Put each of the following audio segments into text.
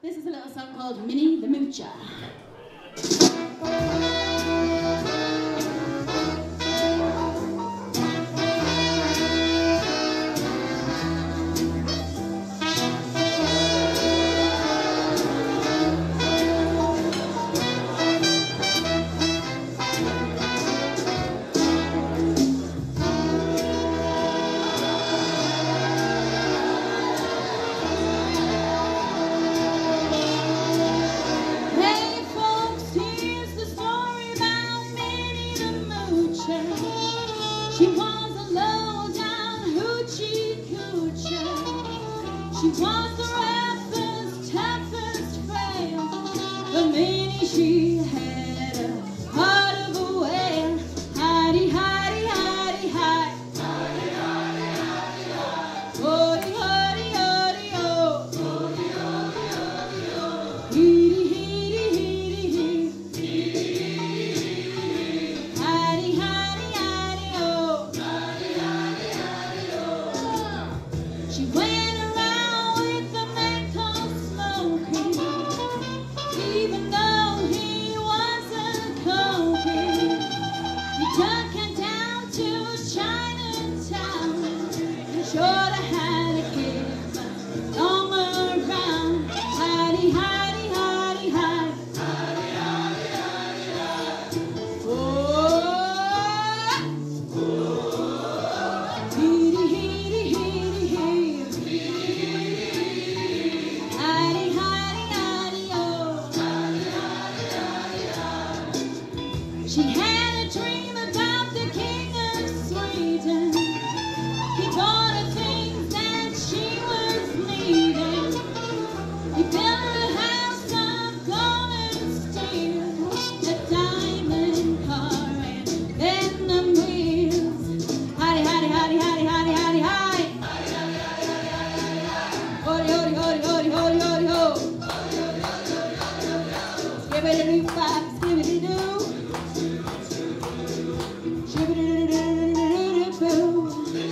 This is a little song called Minnie the Moocher. She was a low-down hoochie-coocher. She was the roughest, toughest frail. But Minnie, she had a heart of a whale. Hidey, hidey, hidey, hide. Hidey, hidey, hidey, hide. Hody, hody, hody, ho. Hody, hody, hody, ho. Heedy, heedy, heedy, hee. Heedy, heedy, heedy, hee. Hidey, hidey, hidey, ho. Hidey, hidey, hidey, ho. She went around with a man called Smokey, even though he wasn't coking. He took her down to Chinatown and showed her how to kiss a long around. Hidey, hidey, hidey, hide. Hidey, hidey, hidey, hide. Oh, heedy, heedy, heedy, hee. Hidey, hidey, hidey, oh. Hidey, hidey, hidey, hide. She had a dream about the king of Sweden. He bought her things that she was needing. He built her a house of gold and steel, a diamond car, and then the wheels. Hidey, hidey, hidey, hidey, hidey, hidey, hide. Hidey, hidey, hidey, hidey, hidey, hide. Hody, hody, hody, hody, hody, hody, ho. Hody, hody, hody, hody, hody, hody, ho. Skibbity-doo-bop, skibbity-doo. Shibbity-doo-doo-doo-doo-doo-doo.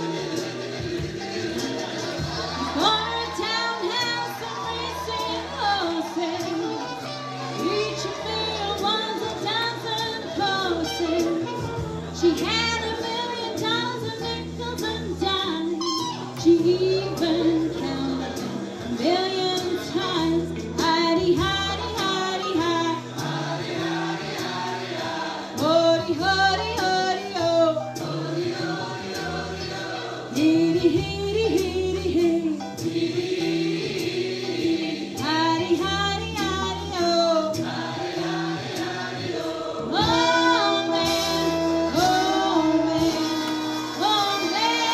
Bought a townhouse and racing horses. Each meal was a dozen horses. She had $1 million of nickels and dimes. She even counted a million times. Hidey, hidey, hidey, hide. Hidey, hidey, hidey, hide. Hody, hody, hody, ho. Hody, hody, hody, ho. Heedy, heedy, heedy, hee. Heedy, heedy, hidey, hidey, hidey, ho. Hidey, hidey, hidey, ho. Oh man, oh man, oh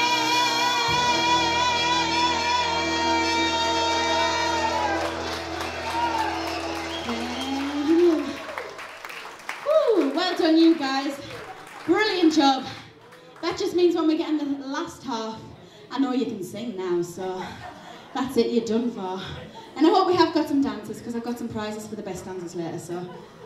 man. Woo, well done, you guys. Brilliant job. That just means when we get in the last half, I know you can sing now, so that's it, you're done for. And I hope we have got some dancers, because I've got some prizes for the best dancers later, so